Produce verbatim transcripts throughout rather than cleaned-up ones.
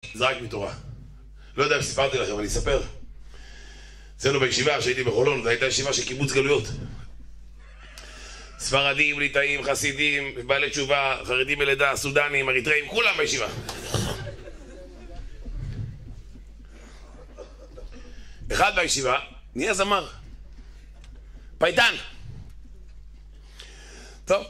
זה רק מתורה. לא יודע אם סיפרתי לכם, אני אספר. אצלנו בישיבה שהייתי בחולון, זו הייתה ישיבה של קיבוץ גלויות. ספרדים, ליטאים, חסידים, בעלי תשובה, חרדים בלידה, סודנים, אריתראים, כולם בישיבה. אחד בישיבה נהיה זמר. פייטן. טוב.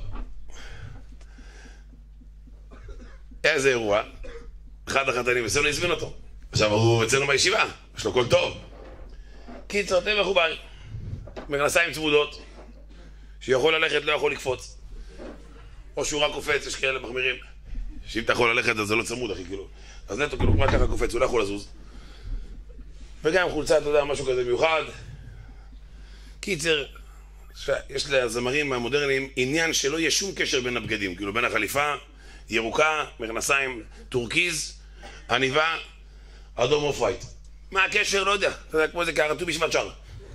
איזה אירוע. אחד החתנים אצלנו הזמין אותו. עכשיו הוא אצלנו בישיבה, יש לו קול טוב. קיצור, תהיה מחובר. מכנסיים צמודות. שיכול ללכת, לא יכול לקפוץ. או שהוא רק קופץ, יש כאלה מחמירים. שאם אתה יכול ללכת, אז זה לא צמוד, אחי, כאילו. אז נטו, כאילו, רק ככה קופץ, הוא לא יכול לזוז. וגם חולצה, אתה יודע, משהו כזה מיוחד. קיצר, יש לזמרים המודרניים עניין שלא יהיה שום קשר בין הבגדים. כאילו, בין החליפה, ירוקה, מכנסיים, טורקיז, עניבה, אדום אוף ווייט. מה הקשר? לא יודע. אתה יודע, כמו איזה קערתו בשבת שר.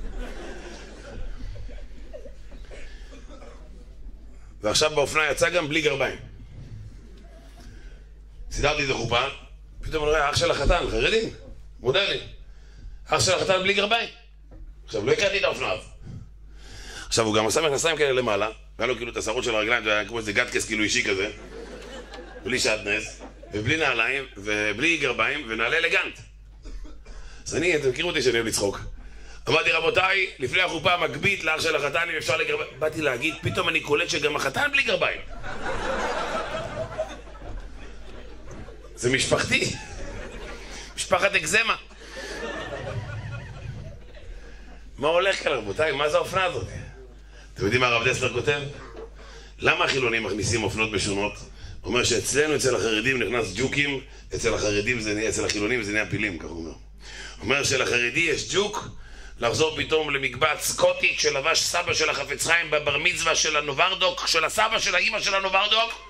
ועכשיו באופנה יצא גם בלי גרביים. סידרתי איזה חופה, פתאום אני רואה, אח של החתן, חרדים, מודרני. אח של החתן בלי גרביים. עכשיו, לא הקראתי את האופנה אז. עכשיו, הוא גם עשה מכנסיים כאלה למעלה, והיה לו כאילו את השערות של הרגליים, זה היה כמו איזה גטקס כאילו אישי כזה, בלי שעטנז, ובלי נעליים, ובלי גרביים, ונעלי אלגנט. אז אני, אתם מכירו אותי שאני אוהב לצחוק. אמרתי, רבותיי, לפני החופה מגבית לאח של החתן, אם אפשר לגרביים. באתי להגיד, פתאום אני קולט שגם החתן בלי גרביים. זה משפחתי. משפחת אקזמה. מה הולך כאן, רבותיי? מה זה האופנה הזאת? אתם יודעים מה הרב דסלר כותב? למה החילונים מכניסים אופנות משונות? הוא אומר שאצלנו, אצל החרדים, נכנס ג'וקים, אצל החרדים זה נהיה, אצל החילונים זה נהיה פילים, כך הוא אומר. הוא אומר שלחרדי יש ג'וק, לחזור פתאום למקבץ סקוטית שלבש סבא של החפץ חיים בבר מצווה של הנוברדוק, של הסבא של האמא של הנוברדוק.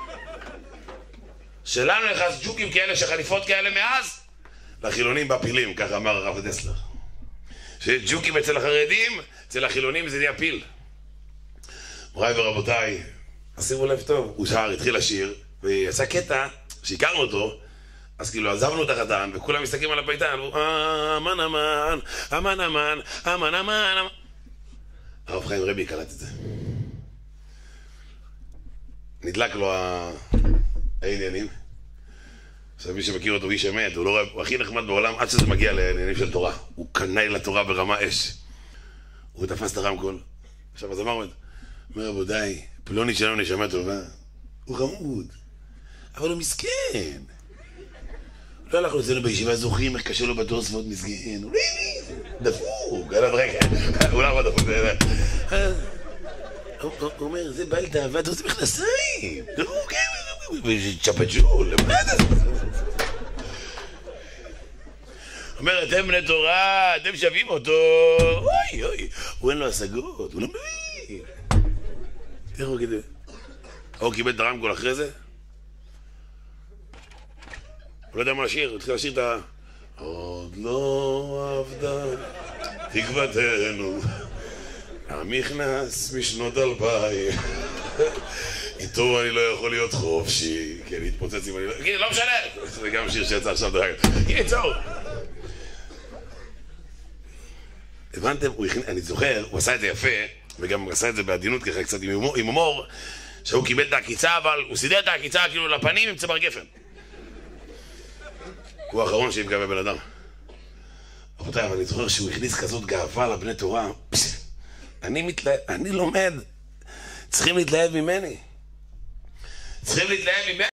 שלנו נכנס ג'וקים כאלה שחליפות כאלה מאז, לחילונים בפילים, ככה אמר הרב דסלר. שיש ג'וקים אצל החרדים, אצל החילונים זה נהיה פיל. מוריי ורבותיי, שימו לב טוב, הוא שר, התחיל לשיר, ויצא קטע, שהכרנו אותו, אז כאילו עזבנו את החתן, וכולם מסתכלים על הפייטן, אמן אמן, אמן אמן, אמן אמן. הרב חיים רבי קלט את זה. נדלק לו העניינים. עכשיו מי שמכיר אותו, איש אמת, הוא, לא, הוא הכי נחמד בעולם עד שזה מגיע לעניינים של תורה. הוא קנאי לתורה ברמה אש. הוא תפס את הרמקול. עכשיו הזמר אומר, אומר רבותיי, פלוני שלנו נשמה טובה. הוא חמוד, אבל הוא מסכן. לא הלכנו אצלנו בישיבה זוכרים איך קשה לו בתור ספות מסגן. הוא דפוק, עליו רגע. הוא לא יכול דפוק. הוא אומר, זה בעל תאווה, אתה רוצה מכנסיים. דפוק, צ'פג'ול. אומר, אתם בני תורה, אתם שווים אותו. אוי, אוי, הוא אין לו השגות, הוא לא מבין. תראו, הוא כדי. הוא קיבל את הרמקול אחרי זה. הוא לא יודע מה לשיר, הוא התחיל לשיר את ה... עוד לא עבדה תקוותנו, המכנס משנות אלפיים, איתו אני לא יכול להיות חופשי, כי אני אתפוצץ אם אני לא... לא משנה! זה גם שיר שיצא עכשיו דרך. קיצור! הבנתם? אני זוכר, הוא עשה את זה יפה, וגם הוא עשה את זה בעדינות ככה קצת עם הומור, שהוא קיבל את העקיצה, אבל הוא סידר את העקיצה כאילו לפנים עם צמר גפן. הוא האחרון שיפגע בבן אדם. רבותיי, אבל אני זוכר שהוא הכניס כזאת גאווה לבני תורה. אני מתלהב, אני לומד. צריכים להתלהב ממני. צריכים להתלהב ממני.